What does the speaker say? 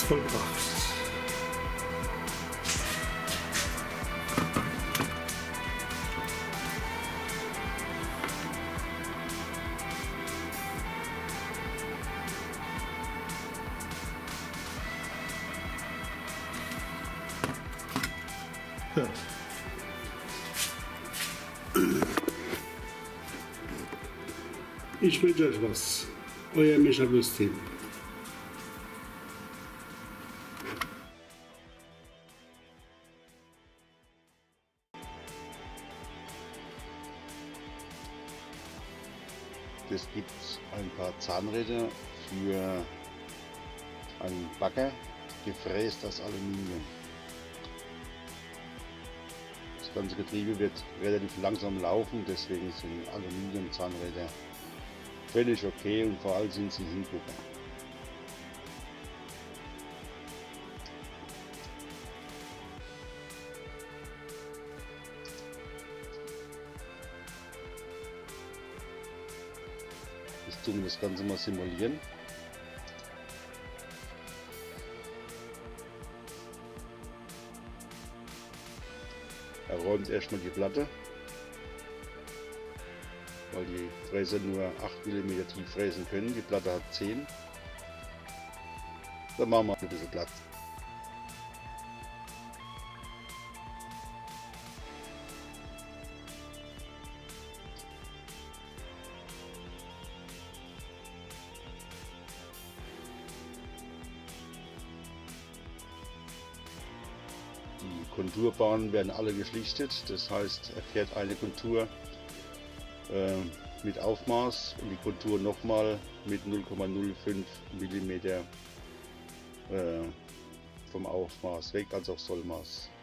vollbracht. Ja. Ich wünsche euch was. Euer Micha Team. Es gibt ein paar Zahnräder für einen Bagger, gefräst aus Aluminium. Das ganze Getriebe wird relativ langsam laufen, deswegen sind Aluminium-Zahnräder völlig okay und vor allem sind sie Hingucker. Jetzt tun wir das Ganze mal simulieren. Er räumt erstmal die Platte, weil die Fräser nur 8 mm tief fräsen können. Die Platte hat 10. Dann machen wir ein bisschen Platz. Die Konturbahnen werden alle geschlichtet, das heißt, er fährt eine Kontur mit Aufmaß und die Kontur nochmal mit 0,05 mm vom Aufmaß weg, also auf Sollmaß.